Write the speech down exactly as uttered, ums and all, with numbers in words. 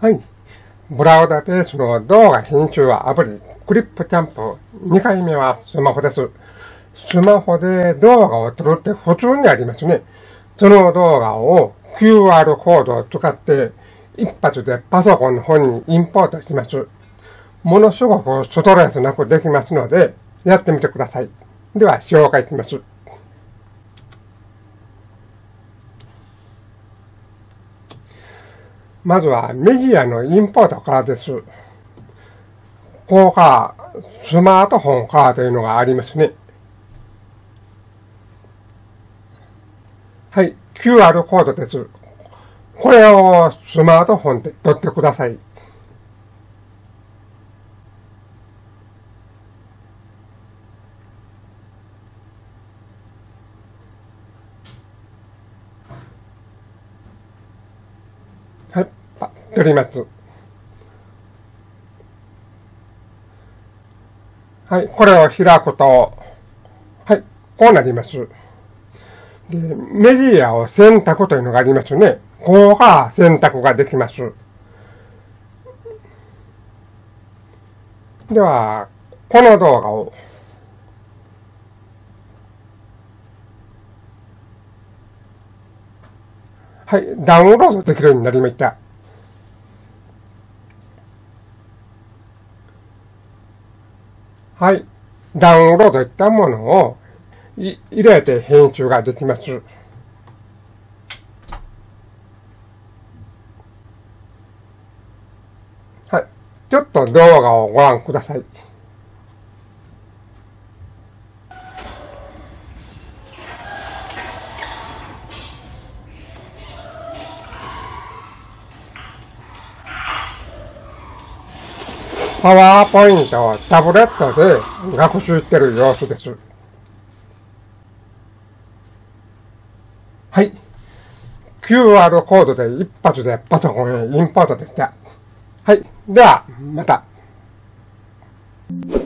はい。ブラウザベースの動画編集アプリ、クリップキャンプにかいめはスマホです。スマホで動画を撮るって普通にありますね。その動画を キューアール コードを使って一発でパソコンの方にインポートします。ものすごくストレスなくできますので、やってみてください。では、紹介します。まずはメディアのインポートからです。ここからスマートフォンからというのがありますね。はい、キューアール コードです。これをスマートフォンで取ってください。はい、取ります。はい、これを開くと、はい、こうなります。で、メディアを選択というのがありますね。ここから選択ができます。では、この動画を、はい、ダウンロードできるようになりました。はい、ダウンロードいったものを入れて編集ができます。はい、ちょっと動画をご覧ください。パワーポイントをタブレットで学習している様子です。はい。キューアール コードで一発でパソコンへインポートでした。はい。では、また。